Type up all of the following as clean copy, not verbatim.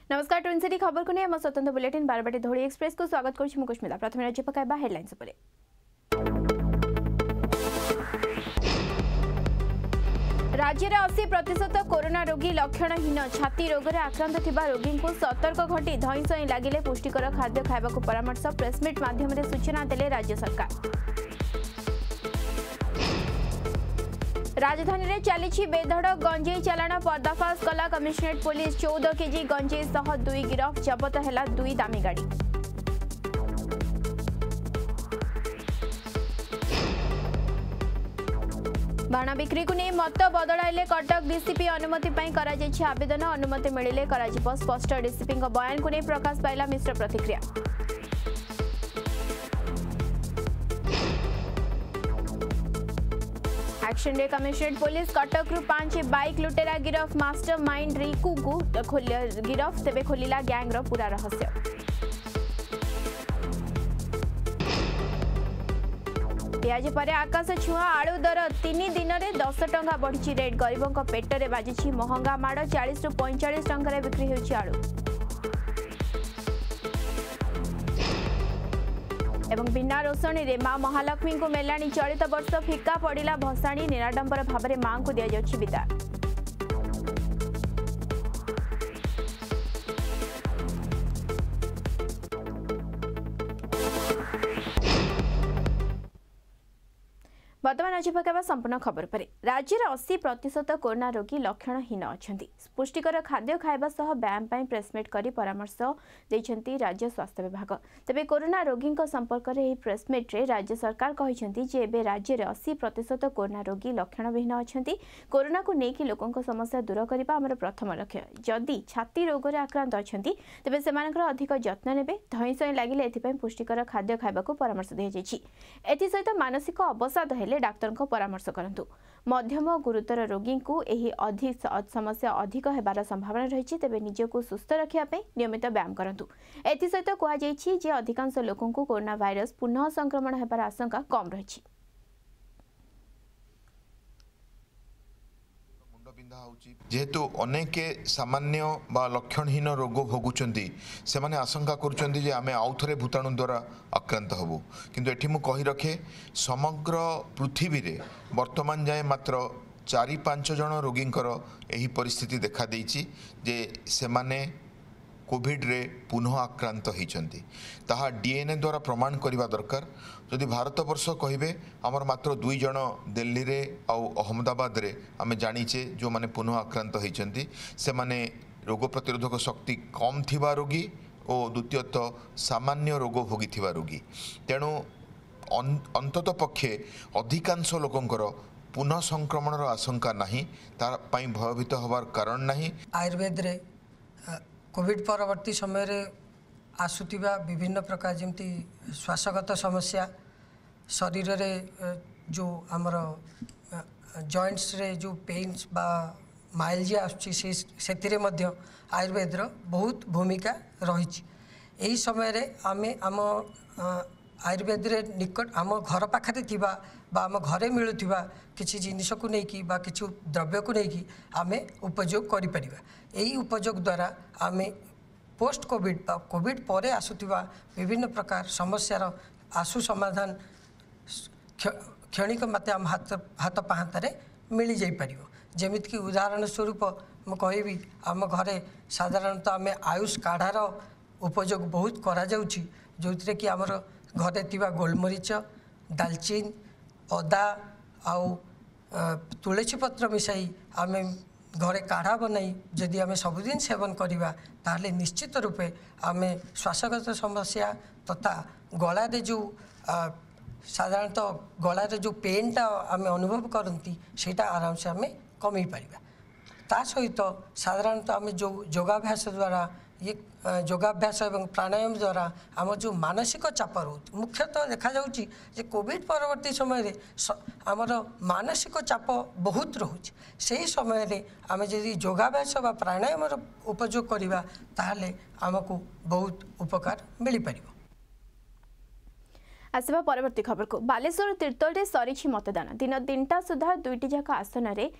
नमस्कार twin city खबर को नहीं स्वतंत्र बुलेटिन बारबाटी धोड़ी एक्सप्रेस को स्वागत करुछि मुकुश्मिता। प्रथम राज्य पकाइबा हेडलाइंस उपरे। राज्य में 80% कोरोना रोगी लक्षणहीन छाती रोग में आक्रांत थिबा रोगी को सतर्क घटी धई सई लगिले पुष्टिकर खाद्य खाइबा को परामर्श प्रेसमिट माध्यम सूचना देले राज्य सरकार। राजधानी में चली बेधड़ गंजेई चालाण पर्दाफाश कला कमिशनरेट पुलिस 14 केजी गंजेई सह 2 गिरफ जबत है 2 दामी गाड़ी। बाण बिक्री को नहीं मत बदलाइले कटक डीसीपी अनुमति पर आवेदन अनुमति मिले स्पष्ट डीसीपी बयान को नहीं प्रकाश पाइला मिश्र प्रतिक्रिया। एक्शन डे कमिशनरेट पुलिस कटक 5 बाइक लुटेरा गिरफ मास्टर माइंड रिकू को गिरफ तेबे खोलिला गैंग रो पूरा रहस्य। पियाज पर आकाश छुआ आलू दर 3 दिन में 10 टंका बढ़ी रेट गरीबों पेटर बाजी महंगा माड़ 40 ରୁ 45 टंका बिक्री होची आलू। एवं बिना रोषणी रे मां महालक्ष्मी को मेलानी चलित वर्ष फिका पड़ा भसाणी निराडंबर भाव में मां को दि जाउछि विदाय। वर्तमान आज पकाइबा संपूर्ण खबर पर। राज्य में 80% कोरोना रोगी लक्षणहीन अच्छी पुष्टिकर खाद्य खाइबा सह व्यायाम प्रेसमिट कर परामर्श देइछंती राज्य स्वास्थ्य विभाग। तेबे कोरोना रोगी संपर्क में प्रेसमिट रे राज्य सरकार कहते जे एबे राज्य में 80% कोरोना रोगी लक्षणविहीन अच्छी कोरोना को लेकिन लोकों समस्या दूर करने आमर प्रथम लक्ष्य। जदि छाती रोग में आक्रांत अच्छी तेबे सेमानकर अधिक जत्न नेबे धई सई लागिले एथिपई पुष्टिकर खाद्य खाइबा को परामर्श दियाଯାଇଛି। एथि सहित मानसिक अवसाद हेले डाक्तर को परामर्श करंतु। मध्यम गुरुतर रोगी को यही अधिक समस्या अधिक हेबार संभावना रही तेबे निजको सुस्थ रखिया पे नियमित व्यायाम करंतु। एथि सहित कहा जायछि जे अधिकांश लोकों को कोरोना वायरस पुनः संक्रमण हेबार आशंका कम रही। जेहेतु अनेक सामान्य बा लक्षणहीन रोग भोगुचंती से माने आशंका करुचंती जे आमे आउ थरे भूताणु द्वारा आक्रांत हबु किंतु एठी मु कहि रखे समग्र पृथ्वी रे वर्तमान जाए मात्र 4-5 जन रोगींकर एही परिस्थिति देखा देइछि जे से माने कोविड रे पुनः आक्रांत होती ताहा डीएनए द्वारा प्रमाण करने दरकार। जदि भारत वर्ष कहे आमर मात्र 2 जन दिल्ली रे आउ अहमदाबाद रे आमे जानीचे जो माने पुनः आक्रांत होती से माने रोग प्रतिरोधक शक्ति कम थिबा रोगी और द्वितीयतः सामान्य रोग भोगी थिबा रोगी। तेणु अंतत पक्षे अधिकांश लोकंकर पुनः संक्रमणर आशंका नहीं तार पई भयभीत हबार कारण नहीं। आयुर्वेद रे कोविड परवर्ती समय रे आसुतिबा विभिन्न प्रकार जमती श्वासगत समस्या शरीर रे जो आमर जॉइंट्स रे जो पेन्स बा माइल्जिया आसुची से मध्य आयुर्वेद रो बहुत भूमिका रही। यही समय रे आमे आम आयुर्वेद रे निकट आम घर पाखरे थिबा बा आम घरे मिलुथिबा किछि जिनिस को लेकिन बा किछु द्रव्य को लेकिन आमे उपयोग करि परिबा। यही उपयोग द्वारा आमे पोस्ट कोविड बा कोविड परे आसुथिबा विभिन्न प्रकार समस्यार आशु समाधान क्षणिक मते आम हाथ पाहांतारे मिली जाई परिबो। जेमिति कि उदाहरण स्वरूप म कहबी आम घरे साधारणतः आमे आयुष काढ़ार उपयोग बहुत करा जाउछि जोथिरे कि आमर घरे थिबा गोलमरीच दालचीन अदा आउ तुलसी पत्र मिसाई आमे घरे काढ़ा बनाई जदि आमे सबुदिन सेवन करिबा ताहले निश्चित रूपे आमे श्वासगत समस्या तथा गलारे जो साधारणतः गलारे जो पेनटा आमे अनुभव करती सेटा आराम से आमे कमी पारिबा। ता सहित साधारणतः आमे जो योगाभ्यास द्वारा ये योगाभ्यास एवं प्राणायाम द्वारा आम जो मानसिक चाप रोच मुख्यतः देखा जाउछि जे कोविड परवर्ती समय रे आमर मानसिक चाप बहुत रोच से समय रे आमे जदि योगाभ्यास बा प्राणायाम उपयोग करिबा ताहले आमको बहुत उपकार मिली परिबो। आसवा परवर्ती खबर को बालेश्वर तीर्तोल रे सरी मतदान दिन 3टा सुधा 2टी जाक आसन में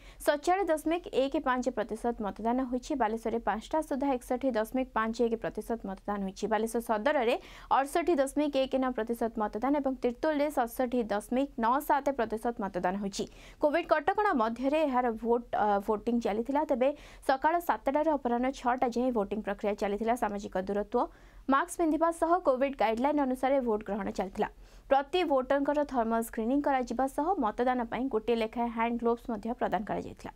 47.15% मतदान होइछि। बालेश्वर में 5टा सुधा 61.51% मतदान होइछि। बालेश्वर सदर में 68.19% मतदान और तीर्तोल में 67.97% मतदान होइछि। कोविड कटकणा मध्य यार वोटिंग चली तेबे सकाळ 7टार अपराह्न 6टा जाए वोटिंग प्रक्रिया चली। सामाजिक दूरत्व मास्क पिंधिबा सह कोविड गाइडलाइन अनुसार वोट ग्रहण चलता। प्रति वोटर थर्मल स्क्रीनिंग करा सह मतदान पई गोटे लेखाएं हैंड ग्लोव्स मध्य प्रदान करा जायथिला।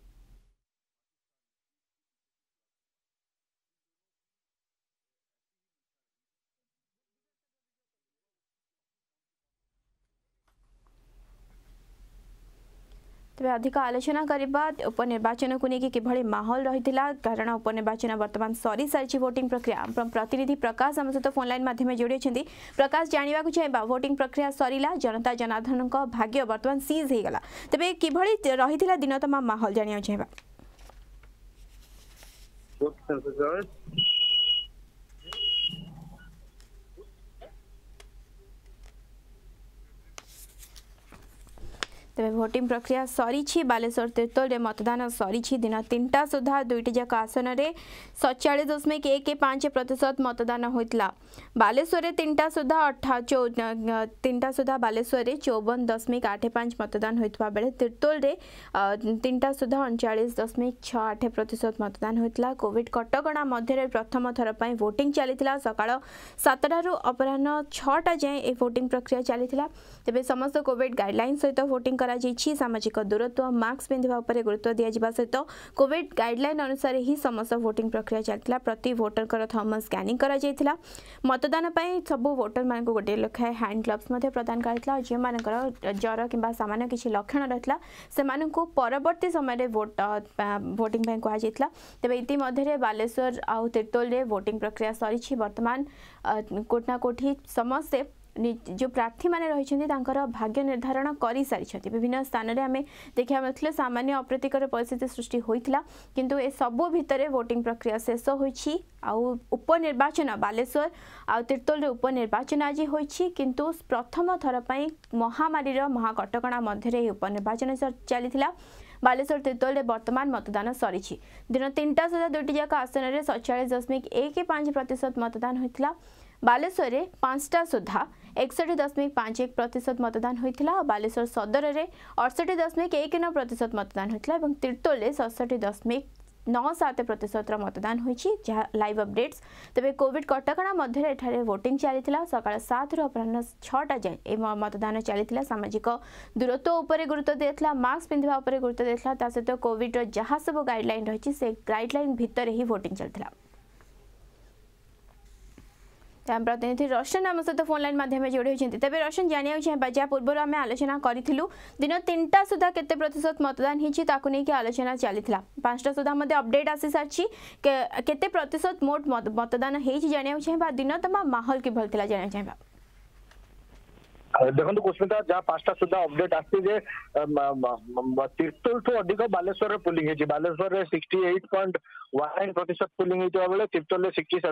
तेज अधिक आलोचना करबा उपनिर्वाचन को लेकिन किभली माहौल रही कारण उपनिर्वाचन वर्तमान सरी सारी वोटिंग प्रक्रिया प्रतिनिधि प्रकाश आम सहित फोन लाइन माध्यम जोड़ी अच्छा। प्रकाश जानवा चाहिए वोटिंग प्रक्रिया सरला जनता जनार्दन भाग्य वर्तमान सीज हो गला तेरे किभली रही दिन तमाम माहौल जानवा चाहिए। तेज भोटिंग प्रक्रिया सरी बालेश्वर तीर्तोल में मतदान सरी दिन 3टा सुधा 2टी जाक आसन में 47.15% मतदान होता। बालेश्वर 3टा सुधा 3टा सुधा बालेश्वर 54.85 मतदान होता बेले तीर्तोल में 3टा सुधा 39.68% मतदान होता। कोविड कटकणा मध्य प्रथम थर पर वोटिंग चली सकाळ 7टार अपराह्न 6टा जाए वोटिंग प्रक्रिया चली। तेज समस्त कोविड गाइडलाइन सहित वोटिंग सामाजिक दूरत्व मास्क पिंधिबा उपरे गुरुत्व दिया सहित कोविड गाइडलाइन अनुसार ही समस्त वोटिंग प्रक्रिया चलता। प्रति वोटर थर्मल स्कैनिंग करा जायथिला। मतदान पई सबु वोटर मान को गोटे लेखाएं हैंड ग्लोव्स मध्य प्रदान कराइथिला। जे मानकर ज्वर किंबा सामान्य किछि लक्षण रहथिला से मानकु परवर्ती समय वोटिंग पई कहा जायथिला। तबे इति मध्य बालेश्वर आउ तीर्तोल रे वोटिंग प्रक्रिया सरी वर्तमान कोटना कोठी समस्त जो प्रार्थी माने रही भाग्य निर्धारण कर सारी विभिन्न स्थान में आम देखा मिलते सामान्य अप्रीतिकर परिस्थिति सृष्टि होता किंतु ए सबू भितर वोटिंग प्रक्रिया शेष होइछि। आउ उपनिर्वाचन बालेश्वर आउ तीर्तोल उपनिर्वाचन आज होइछि किंतु प्रथम थर पर महामारी महाकटकणा मध्य उपनिर्वाचन चली। बालेश्वर तीर्तोल वर्तमान मतदान सरी दिन 3टा सुधा 2टी जाक आसन में 47.15% मतदान होता। बालेश्वर में 5टा सुधा 61.51% मतदान होता। बालेश्वर सदर में 68.19% मतदान होता और तीर्तोल में 67.97% मतदान होइछि। जहाँ लाइव अपडेट्स तेज कोविड कटकणा मध्य एठारे वोटिंग चली सकाळ 7 अपराह्न 6टा जाए मतदान चली। सामाजिक दूरत्व उपर गुरुत्व देता मास्क पिंधिबा उपर गुरुत्व देता सहित कोविड जहाँ सब गाइडलाइन रही से गाइडलाइन भितर ही वोटिंग चलता। प्रतिनिधि रोशन आम सहित फोन लाइन माध्यम जोड़ी होती। तेज रोशन जानवा चाहिए जहाँ पूर्व आम आलोचना करूँ दिन 3टा सुधा केते प्रतिशत मतदान होती आलोचना चली 5टा सुधा अपडेट आसी सारी केते प्रतिशत मोट मतदान होती जानवा चाहिए दिन तमाम माहौल किभली था जानवा चाहिए। देखो कुस्मिता जहाँ 5टा सुधा अपडेट आसी तीर्तोल ठू अधिक बालेश्वर पुलिंग है। बालेश्वर 68.19% पुलिंग होता बेले तीर्तोल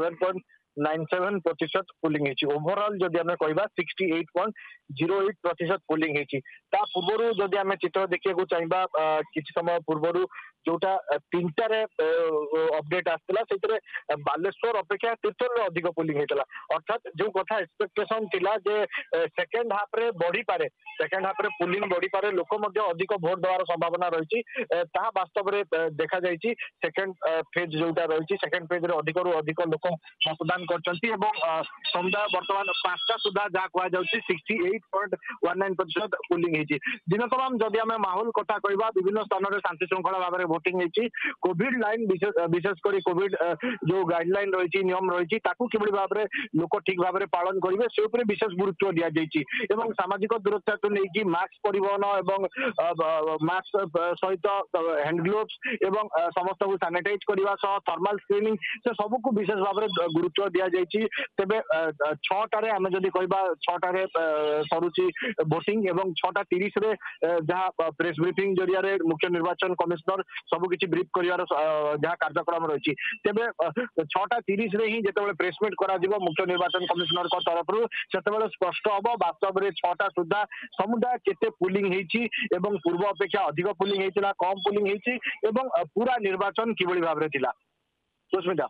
67.97% पुलिंग है। ओवरऑल जदि आम कह 68.08% पुलिंग है। पूर्व जदि आम चित्र देखा चाहिए किसी समय पूर्व जोटा 3टार अपडेट आसाला से बालेश्वर अपेक्षा तीर्तोल अधिक पुलिंग होता अर्थात जो कथा एक्सपेक्टेशन थिला जे सेकेंड हाफ रे बढ़ी पारे सेकेंड हाफ रे पुलिंग बढ़ी पारे लोक अधिक भोट देवार संभावना रही वास्तव में देखा जाइए। सेकेंड फेज जोटा रही सेकेंड फेज रे अधिक रु अधिक लोक मतदान करछंती एवं समुदाय वर्तमान 5टा सुधा जहाँ कह 68.19% पुलिंग होती। दिन तमाम जदि आम माहौल कथा कहवा विभिन्न स्थान में शांति श्रृंखला भाव में वोटिंग होती। कोविड लाइन विशेषकर कोविड जो गाइडलाइन रही नियम रही किभली भाव में लोक ठीक भाव में पालन करेंगे से विशेष गुरुत्व दि जाइए। सामाजिक दूरता को लेकिन मास्क परिवहन एवं मास्क सहित हैंड ग्लोव्स एवं समस्त को सानिटाइज करने थर्माल स्क्रीनिंग से सबको विशेष भाव में गुरुत्व दिया जायछि तेबे 6टारे आमे जदी कहबा 6टारे सरुचि वोटिंग एवं 6:30 रे जहाँ प्रेस ब्रीफिंग जरिया रे मुख्य निर्वाचन कमिशनर सब किछि ब्रीफ करिवार जहाँ कार्यक्रम रही तेबे 6:30 रे ही जेतेबेले प्रेसमिट करा जिवो मुख्य निर्वाचन कमिशनर को तरफ रु सेतेबेले स्पष्ट हबो वास्तव रे 6टा सुधा समुदाय केते पुलिंग हेछि एवं पूर्व अपेक्षा अधिक पुलिंग हेतिला कम पुलिंग हेछि एवं पूरा निर्वाचन किबळी भाबरे थिला सुस्मिता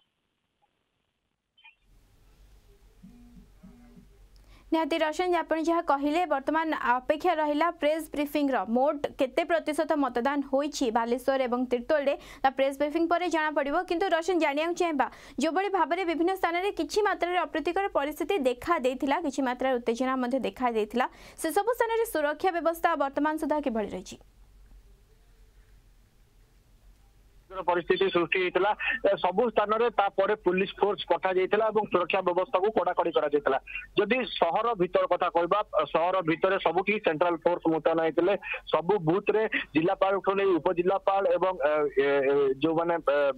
निहाती रोशन आप जहाँ कहले बर्तमान अपेक्षा रहा प्रेस ब्रीफिंग मोट केते प्रतिशत मतदान होइछि बालेश्वर और तीर्तोल प्रेस ब्रीफिंग पर जना पड़ो किंतु रोशन जानिया चाहिए जो भाव में विभिन्न स्थान में किछि मात्रा अप्रीतिकर परिस्थिति देखा देथिला किछि मात्रा उत्तेजना देखा देथिला से सब स्थान में सुरक्षा व्यवस्था वर्तमान सुधा किभଳି रही परिस्थिति सृष्टि होता सबु स्थान में पुलिस फोर्स पठा जाइथिला एवं सुरक्षा व्यवस्था को कड़ाकड़ी करा जाइथिला जदि शहर भीतर कथा कहबा शहर भीतर सबुठी सेंट्रल फोर्स मुतयन होइतिले सबु बूथ रे जिलापाल उठो नै उपजिलापाल एवं जो माने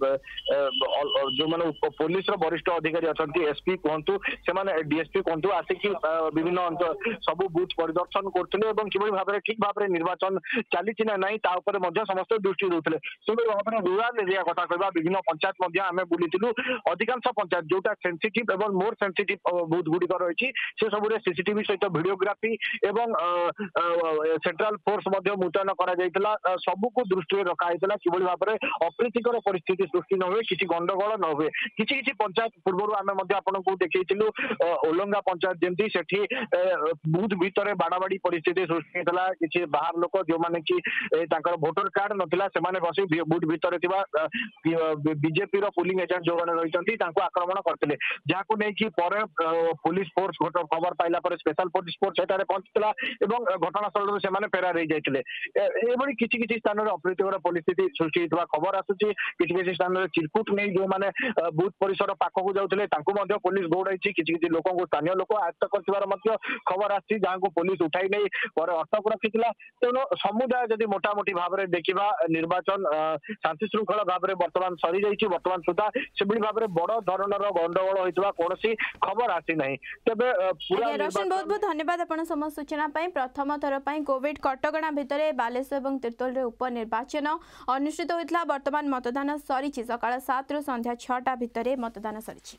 पुलिस रो वरिष्ठ अधिकारी अछंती एसपी कहंतु से माने डीएसपी कहंतु आसिकी विभिन्न सबु बूथ परिदर्शन करथिले एवं किबळी भाबरे ठीक भाबरे निर्वाचन चालिछि ना नाही ता ऊपर मध्ये समस्त दृष्टि देउथिले सेबे भाबरे रूरल एरिया कथा कहबा विभिन्न पंचायत मध्ये आमे बुलिथिलु अधिकांश पंचायत जोटा सेंसिटिव एवं मोर सेंसिटिव बूथ गुडी कर रहिछि से सब रे सीसीटीवी सहित वीडियोग्राफी एवं सेंट्रल फोर्स मध्ये मुतयन करा जाइतला सबु को दृष्टि रखा आइतला किबळी भाबरे अप्रीतिकर परिस्थिति सृष्टि न होय किछि गंडगोल न होय किछि किछि पंचायत पूर्वरु आमे मध्ये आपनको देखैतिलु ओलंगा पंचायत जेंति सेठी बूथ भीतर बाडाबाडी परिस्थिति सृष्टि होतला किछि बाहर लोक जो माने कि तांकर वोटर कार्ड नथिला से माने बसी बूथ भीतर बीजेपी पोलिंग एजेंट जो मैंने रही आक्रमण करते जहाँ नहीं कि पुलिस फोर्स खबर पाइला स्पेशल पुलिस फोर्स सेठारे पहुंचला घटनास्थल से फेरार हो जाते किसी किसी स्थान में अप्रीतिकर परिस्थिति सृष्टि होता खबर आसूची किसी स्थान में चिरकुट नहीं जो मैंने बूथ परिसर पाखक जाते पुलिस दौड़ाई किसी लोक स्थानीय लोक आयत्त कर खबर आसी जहाँ को पुलिस उठाई नहीं अटक रखी तेणु समुदाय जदि मोटामोटी भाव में देखा निर्वाचन शांति श्रृंखला भाव में बर्तमान सरी जाइए बर्तमान सुधा से भाव में बड़ धरणर गंडगोल होता कौन खबर आसी ना तेरे रोशन बहुत बहुत धन्यवाद आप समस्त सूचना प्रथम थर कोविड कटकणा भितर बालेश्वर और तीर्तोल उपनिर्वाचन अनुष्ठित होता बर्तमान मतदान सरी सकाळ 7 रु संध्या 6टा भितर मतदान सरी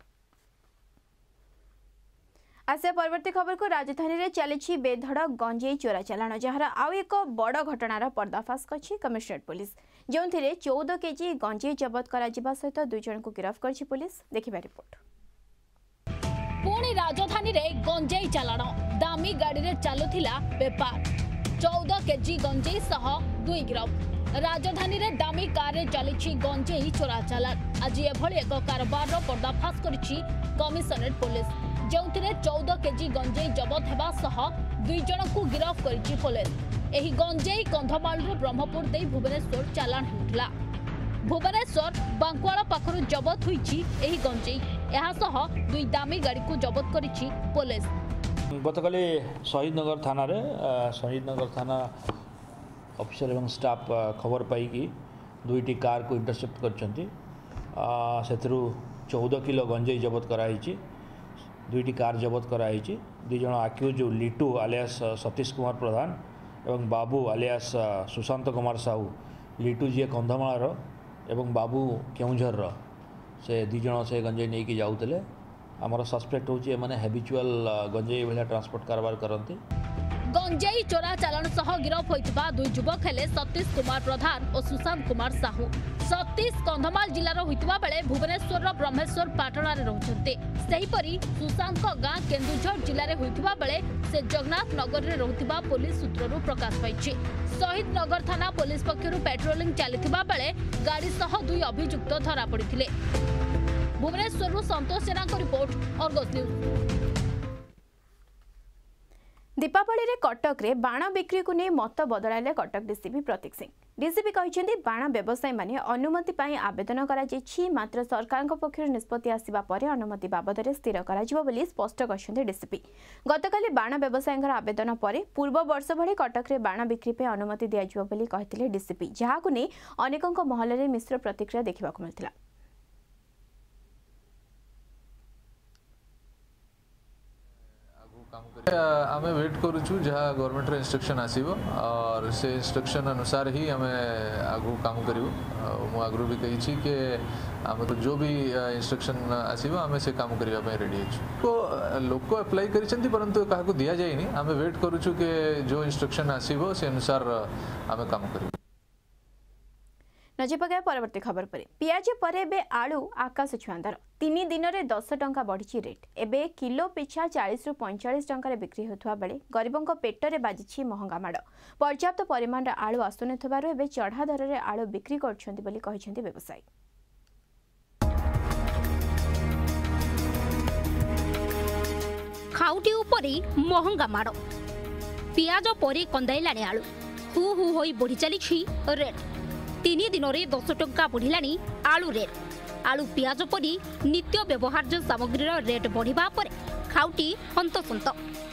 आसे परवर्ती खबर को राजधानी रे चली बेधड़ गंजेई चोरा चालाण जार आउ एक बड़ घटनार पर्दाफाश कर कमिशनरेट पुलिस जो 14 केजी गंजेई जबत करा सहित 2 जन को गिरफ्त कर पुलिस देखिबा रिपोर्ट। पुणी राजधानी रे गंजेई चालाण दामी गाड़ी रे चलुथिला बेपार 14 केजी गंजेई सह 2 गिरफ्त राजधानी रे दामी कार रे चली गंजेई चोरा चालाण आज एभली एक कारबार पर्दाफाश करिछि कमिशनरेट पुलिस जो 14 केजी गंजेई जबत हेबा सह 2 जन को गिरफ्त करिछि पुलिस। एही गंजेई कंधमालरू ब्रह्मपुर दे भुवनेश्वर चालाण हेउथला भुवनेश्वर बांकुआला पाखरु जबत होईछि एही गंजेई एहा सह 2 दामी गाड़ी को जबत करिछि पुलिस। गतकाली शहीदनगर थाना रे शहीदनगर थाना ऑफिसर एवं स्टाफ खबर पाई 2टी कार को इंटरसेप्ट करछंती सेथरु 14 किलो गंजेई जबत कराई 2टी कार जबत कराई 2 जन आक्यूज लिटू आलियास सतीश कुमार प्रधान एवं बाबू आलियास सुशांत कुमार साहू लिटू जी कंधमाल एवं बाबू केउझर से 2 जन से गंजेई नहीं कि जाउतले आमर सस्पेक्ट होची माने हैबिचुअल गंजेई भलिया ट्रांसपोर्ट कारबार करंती। गंजेई चोरा चालाण सह गिरफ होइतबा 2 युवक हेले सतीश कुमार प्रधान और सुशांत कुमार साहू। सतीश कंधमाल जिलार होइतबा बेले भुवनेश्वर ब्रह्मेश्वर पाटणा रे रहउछन्ते सेहिपरि सुशांत को गां केन्दुझर जिले में होइतबा बेले से जगन्नाथ नगर रे रहउतिबा पुलिस सूत्ररु प्रकाश पाइछि। शहीद नगर थाना पुलिस पक्षरु पेट्रोलिंग चलिथिबा बेले गाड़ी सह 2 अभियुक्त धरा पड़िथिले। भुवनेश्वर संतोष सेना को रिपोर्ट अर्गस न्यूज। दीपावली रे कटक रे बाण बिक्री को नहीं मत बदलाइले कटक डीसीपी प्रतीक सिंह। डीसीपी कहते बाण व्यवसायी माने अनुमति पाई आवेदन करा मात्र सरकार पक्षर निष्पत्ति आसिबा परे अनुमति बाबद में स्थिर करा बोली स्पष्ट करछन्ते डीसीपी। गतकाली बाण व्यवसायी आवेदन परे पूर्व वर्ष भली कटक रे बाण बिक्री पे अनुमति दिया जिवो बोली कहथिले डीसीपी जहां को नहीं अनेकों महल में मिश्र प्रतिक्रिया देखा मिलता। आम वेट करूँ जहाँ गवर्नमेंट इंस्ट्रक्शन आसो और से इंस्ट्रक्शन अनुसार ही आम आगू काम करूँ। मु आगु भी कही कि आम तो जो भी इंस्ट्रक्शन आसो आम से काम करने रेडी तो लोक अप्लाई करिसेंती परंतु क्या दि जाए आम वेट करूँ कि जो इंस्ट्रक्शन आसो से अनुसार आम काम करूँ। नजर पकाया परवर्ती खबर पर पियाज पर एबे आलू आकाश छुआ दर 3 दिन में 10 टंका बढ़ी रेट एबे किलो पिछा 40 रु 45 टंका बिक्री होता बेले गरीबों पेटर बाजी महंगा माड़ पर्याप्त परिमाण आलू आसुनथबारु एबे चढ़ा दर में आलू बिक्री करछंती बोली कहिसेंती व्यवसायी। खाउटी उपरी महंगा माड़ पियाज परी कंदाइलानी आलू हु हु होई बढ़ी चली रेट 3 दिन में 10 टंका बढ़िलानी आलू रेट आलू पियाज परी नित्य व्यवहार्य सामग्री रेट बढ़िबा पर खाउटी हंतसंत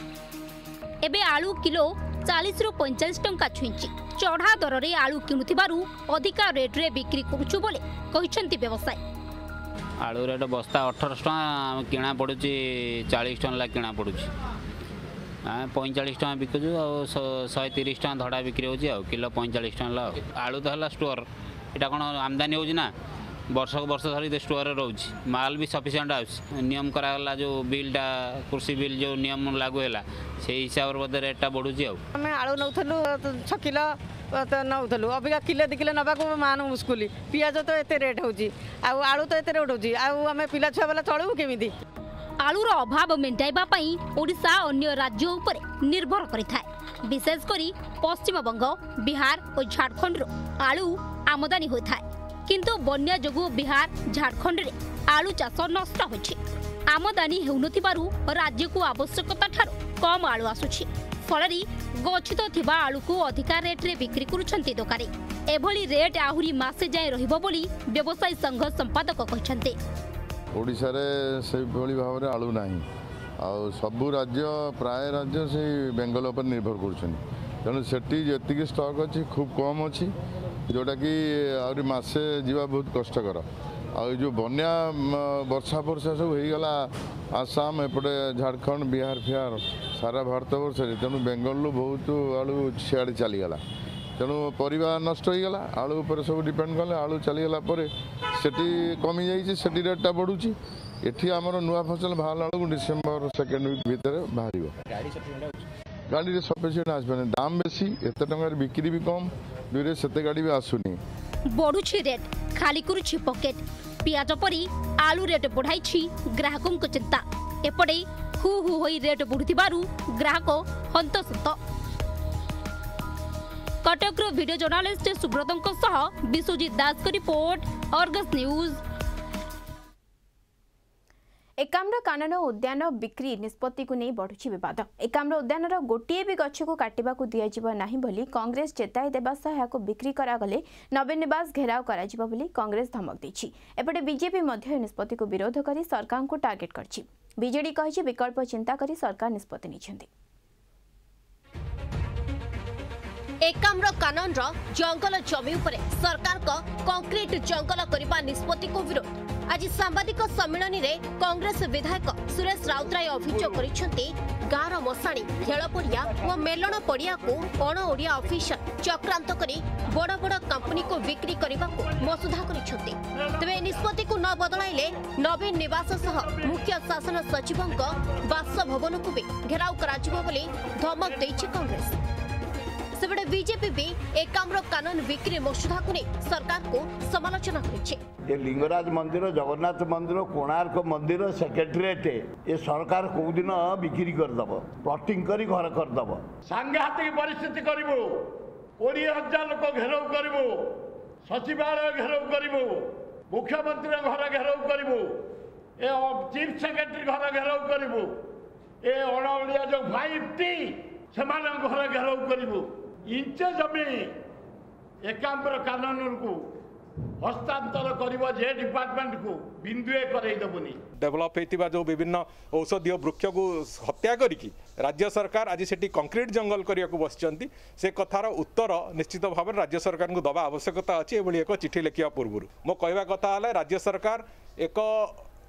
एबे आलू किलो 40 रु 45 टंका छुईंची चढ़ा दर में आलू किणुथिबारु अधिका रेट रे बिक्री करूछु बोले कहिसेंती व्यवसायी। आलू रेट बस्ता 18 टका किणा पड़ुची 40 टका किणा पड़ुची 45 टका बिकुचु और 130 टका धड़ा बिक्री हो किलो 45 टका आलू तो है स्टोर यहाँ कौन आमदानी होना वर्ष को वर्ष धरी स्टोर रोचे माल भी सफिसीयंट नियम कराला जो बिलटा कृषि बिल जो नियम लागू है से हिसाब से बोधे रेटा बढ़ुची आम आलू नौ 6 किलो नौलु अबिका किले 2 किलो नवा मान मुस्कुली पियाज तो एत रेट हो आलू तो एत रेट होमें पिला छुआ बेला चलू केमी आलूर अभाव मेटाइबा पई ओडिशा अन्य राज्य उपरे निर्भर करिथाय विशेषकर पश्चिमबंग बिहार और झारखंड आलू आमदानी होइथाय किंतु बन्या जोगु बिहार झारखंड रे आलू चाष नष्ट होछि आमदानी हेउनथिबारु राज्य को आवश्यकता ठारो कम आलू आसुछि फलरी गच्छित थिबा आलू को अधिका रेट रे बिक्री करूछंती दोकानी एभली रेट आहुरी मासे जाय रहिबो बोली व्यवसायी संघ संपादक कहिसंते। ओडिशा रे से भाव में आलू ना सबू राज्य प्राय राज्य से बेंगल पर निर्भर कर तेणु से जी स्टॉक अच्छी खूब कम अच्छी जोटा कि आहरी मसे जीवा बहुत कष्टकर जो बन्या वर्षा फर्षा सब होगला आसाम एपटे झारखंड बिहार फिहार सारा भारत वर्ष तेणु बेंगल बहुत आलू सियाड़े चलीगला तेणु परिवा नष्ट होगला आलू पर सब डिपेंड कले आलू चलीगला सेठी कमी जाइए रेटा बढ़ुची एठी आमर नुआ फसल बाहर बेलू डिसेम्बर 2nd वीक भितर बाहर गाड़ी सफिसीयंट आसबे दाम बेसी एत टंकार बिक्री भी कम दुरे सेते गाड़ी भी आसुनी बढ़ुछि रेट खाली करूछि पॉकेट पियाज परी आलू रेट बढ़ाई ग्राहकों को चिंता एपटे हु हु होई रेट बढ़ुथिबारु ग्राहक हंतसंत। कटक वीडियो जर्नालिस्ट सुब्रतों सह विश्वजीत दास को report Argus news. Ekamra Kanan उद्यान बिक्री निष्पत्ति को नहीं बढ़ुछि विवाद एकाम्र उद्यान गोटे भी गछ को काटिबा को दिया नहीं बोली कांग्रेस चेताई देबा सह याको बिक्री करागले नवीन निवास घेराव कराजिबा बोली कांग्रेस धमक दैछि एपटे बीजेपी मध्य निष्पत्ति को विरोध करी सरकार को टार्गेट करछि बीजेडी कहिछि विकल्प चिंता करी सरकार निष्पत्ति निछन्ति। एकाम्र कानन जंगल जमी उपरे सरकार को कंक्रीट जंगल करबा निष्पत्ति को विरोध आज सांबादिक सम्मेलन में कांग्रेस विधायक सुरेश राउतराय अभियोग करिसेंती गाँर मशाणी खेल पड़िया और मेलन पड़िया को अण ओडिया ऑफिसर चक्रांत करी बड़ बड़ कंपनी को बिक्री करने को मसुधा करिसेंती तेबे निष्पत्ति को न बदलाइले नवीन निवास सह मुख्य शासन सचिव बासभवन को भी घेराव कराजिबो बोली धमक दैछि कांग्रेस। सेबडे बीजेपी भी एकाम्र कानून बिक्री मसुधा को नहीं सरकार को समालोचना करिছে लिंगराज मंदिर जगन्नाथ मंदिर कोणार्क मंदिर सेक्रेटेरिएट ये सरकार कौ दिन बिक्री करदब प्लटिंग करी घर करदब सांघातिक परिस्थिति करिवो 20,000 लोक घेराव करिवो सचिवालय घेराव करिवो मुख्यमंत्री घर घेराव करिवो ए चीफ सेक्रेटरी घर घेराव करिवो ए अणओडिया जो 5T सेमान घर घेराव करिवो इंचे जमी एकाम्र कानून को हस्तांतर करिवो जे डिपार्टमेंट को बिंदुए करई दबुनी डेवलप होइतिबा जो विभिन्न औषधीय वृक्ष को हत्या करिकी राज्य सरकार आज सेठी कंक्रीट जंगल करिया को बसचंती से कथार उत्तर निश्चित भाव राज्य सरकार को दबा आवश्यकता अछि एबोली एक चिठी लिखिया पूर्व मो कहवा कथा हला राज्य सरकार एक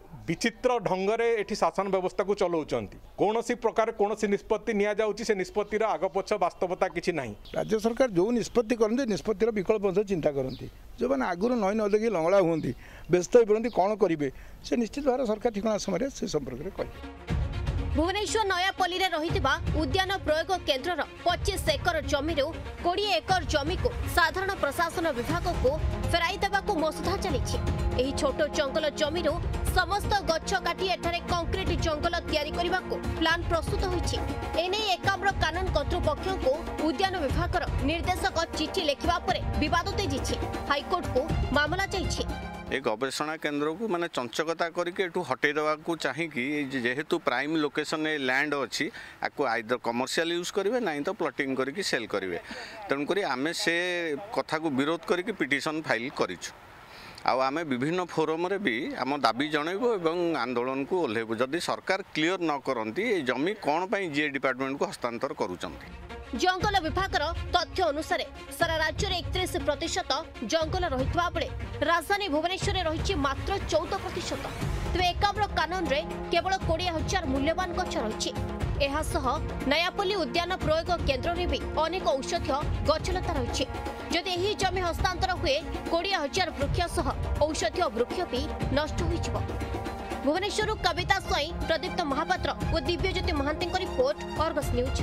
विचित्र ढंगरे एठी शासन व्यवस्था को चलाउछंती कौन सी प्रकार कौन सी निष्पत्ति निया जाउची से निष्पत्तिर आग पछ वास्तवता किछि नाही। राज्य सरकार जो निष्पत्ति करते निष्पत्तिर विकल्प मध्य चिंता करती जो मैंने आगुरी नई न देखी लंगड़ा हुंती व्यस्त हो पड़ती कौन करेंगे से निश्चित भाव सरकार ठिकाना समय से संपर्क में कह। भुवनेश्वर नयापल्ली रे रहितबा उद्यान प्रयोग केन्द्रर 25 एकर जमी 20 एकर जमी को साधारण प्रशासन विभाग को फेराई देबाकू मसुधा चलीछि। एही छोटो जंगल जमी समस्त गछ काटी एठारे कंक्रीट जंगल तैयारी करबाकू प्लान प्रस्तुत होइछि। एने एकाम्र कानून कर्तृपक्ष को उद्यान विभागर निर्देशक चिठी लिखिबा परे विवाद तेजिछि। हाईकोर्ट को मामला जाइछि। एक गवेषणा केन्द्र को माने चंचकता करके एठू हटै देवा को चाहिए जेहेतु प्राइम लोकेशन लैंड अच्छी आपको आइदर कमर्शियल यूज करेंगे ना तो प्लटिंग करके सेल करेंगे तेणुक आम से कथा को विरोध करके पिटिशन फाइल करिछु। आमे विभिन्न फोरम रे भी आम दाबी जनइबो एवं आंदोलन को ओल्हेबो जदि सरकार क्लियर न करंती ए जमी कोन पई जे डिपार्टमेंट को हस्तांतर करूचंती। जंगल विभागर तथ्य अनुसार सारा राज्य में 31% जंगल रहितबा बेले राजधानी भुवनेश्वर में रही मात्र 14%। तेज एकाम्र कानून रे केवल 20,000 मूल्यवान गछ रही। नयापल्ली उद्यान प्रयोग केन्द्र में भी अनेक औषधीय गछलता रही। जदि यही जमी हस्तांतर हुए 20,000 वृक्ष सह औषधीय वृक्ष भी नष्ट हो। भुवनेश्वर कविता स्वाई, प्रदीप्त महापात्र और Dibyajyoti Mohanty report, Argus news.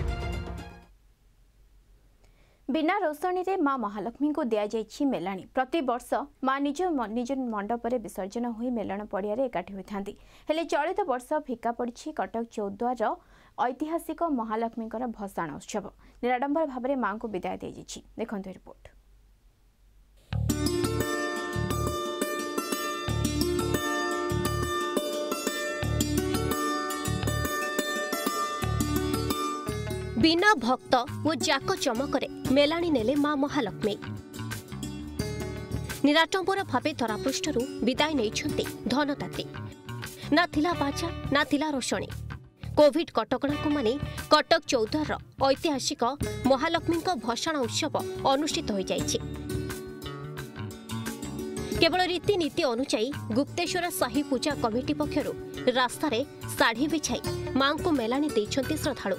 बिना रोषणी रे माँ महालक्ष्मी को दिया जाइछि मेलाणी। प्रति वर्ष माँ निज मंडप रे विसर्जन होई मेलण पड़िया एकाठी होइथांती। हेले चलित वर्ष फिका पड़िछि कटक चौद्वार ऐतिहासिक महालक्ष्मी भसाण उत्सव। निराडंबर भाव में माँ को विदाय दी जाइछि। देखंतु रिपोर्ट। बिना भक्त और जाक चमकरे मेलाणी नेले माँ महालक्ष्मी। निराटंबर भावे धरापृष्ठरू विदाय नहीं धनदात्री। ना थिला बाजा ना थिला रोषणी। कोविड कटकणा को मानि कटक चौद्वार ऐतिहासिक महालक्ष्मी भसाण उत्सव अनुष्ठित हो जाइछि। केवल रीतिनीति अनुसायी गुप्तेश्वर साही पूजा कमिटी पक्षरु रास्ता रे साड़ी बिछाई मां को मेलाणी देइछन्ति श्रद्धालु।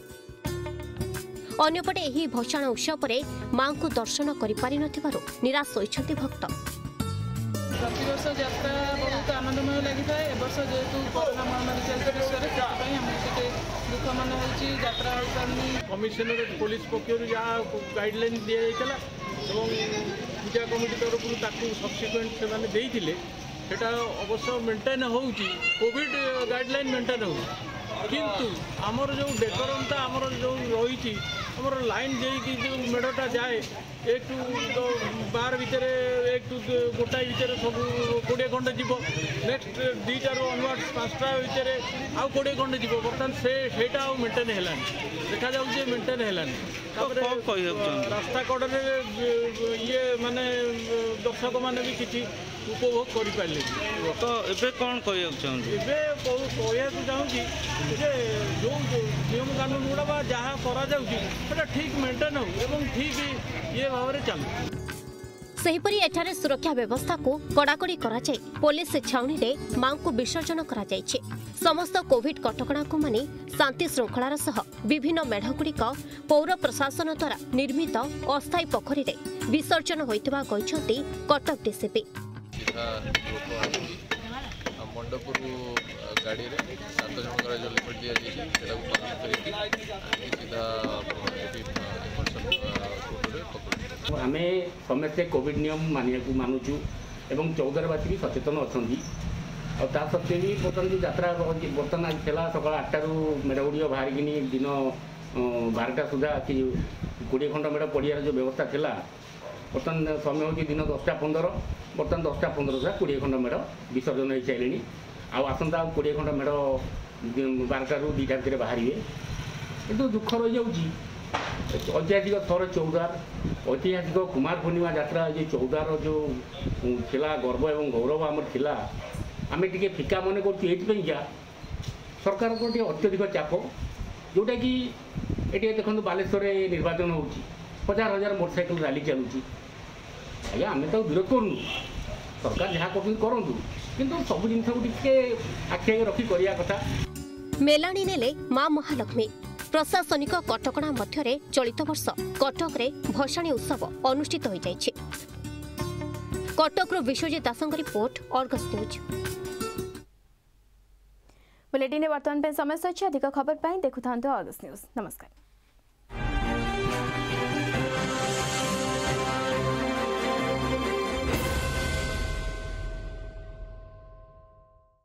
अन्यपटे यही भसाण उत्सव पर मां को दर्शन करि नथिबारु निराश होइछन्ति भक्त। प्रतिवर्ष यात्रा बहुत आनंदमय लगी था। ए वर्ष जेहेतु कोरोना महामारी चलती दुख मन होत्रा कमिशनरेट पुलिस पक्षर जहाँ गाइडलाइन दि जाता पूजा कमिटी तरफ सब्सिक्वेंट से अवश्य मेंटेन हो कोविड गाइडलाइन मेंटेन हो किंतु आमर जो डेकोरमटा आमर जो रही आमर लाइन देकी जो मेढ़टा जाए 1 टू 12 भितर 1 टू गोटाई भितर सब 20 खंडे जीव नेक्स्ट 2टार अनवर्ड्स 5टा भितर आउ 20 खंडे जीव बर्तमान सेटा मेंटेन है देखा जाऊे मेंटेन है रास्ता कड़े ये माने दर्शक मैंने भी किसी उपभोग करें तो एवं कौन कहूँ जो नियम कानून गुड़ा जहाँ करा ठीक मेंटेन हो एवं ठीक ये भाव में चलू। सेहिपरि एठारे सुरक्षा व्यवस्था को कड़ाकड़ी करा जाय पुलिस छाउनी रे मां को विसर्जन करा जायछि। समस्त कोविड कटकणा को मानि शांति श्रृंखलार सह विभिन्न मेढगुड़िक पौर प्रशासन द्वारा निर्मित अस्थायी पोखरी रे विसर्जन होइतबा कहिसंती कटक डीसीपी। मंडपुर गाड़ी रे 7 जनकर जो लिमिट दिया जायछि सेटा को परमिट करके सीधा आमे समस्ते कोविड नियम मानिया मानुचु एवं चौद्वारवासी भी सचेतन अच्छा और सत्वे भी बर्तमान जो यात्रा बर्तमान था सका 8टारू मेढ़गुड़ी बाहर कि दिन 12टा सुधा कि 20 खंड मेढ़ पड़ियार जो व्यवस्था थी बर्तमान समय हो दिन 10टा 15 बर्तमान 10टा 15 सुधा 20 खंड मेढ़ विसर्जन हो सारे आसंता 20 खंड मेढ़ 12टारू 2टा भितर बाहर किंतु दुख रही जाऊँगी ऐतिहासिक थर चौद्वार ऐतिहासिक कुमार पूर्णिमा यात्रा ये चौद्वार जो थिला गर्व एवं गौरव आमर थिला आमे टिके फिका मन कर सरकार को अत्यधिक चाप जोटा कि ये देखो बालेश्वर निर्वाचन हो 50,000 मोटरसाइकेल रैली चलुची आज्ञा आम तो विरोध करूँ सरकार जहाँ करूँ किंतु सब जिन टे आखि रखी करिया कथा। मेलाणी नेले मां महालक्ष्मी प्रशासनिक कटकणा मध्य चलित वर्ष कटक रे भसाणी उत्सव अनुष्ठित हो जाइछे। कटक विश्वजित दासंग रिपोर्ट अर्गस न्यूज। बुलेटिन वर्तमान समय अच्छी अधिक खबर देखुता अर्गस न्यूज। नमस्कार।